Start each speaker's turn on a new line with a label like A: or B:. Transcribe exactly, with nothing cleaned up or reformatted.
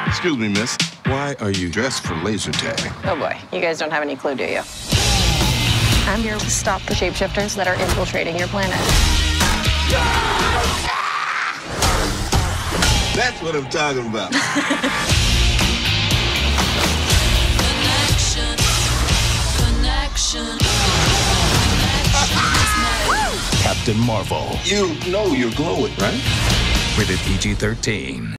A: Excuse me, miss. Why are you dressed for laser tag?
B: Oh boy, you guys don't have any clue, do you? I'm here to stop the shapeshifters that are infiltrating your planet.
A: That's what I'm talking about.
C: Connection, connection, connection.
D: Captain Marvel.
A: You know you're glowing, right?
D: Rated P G thirteen.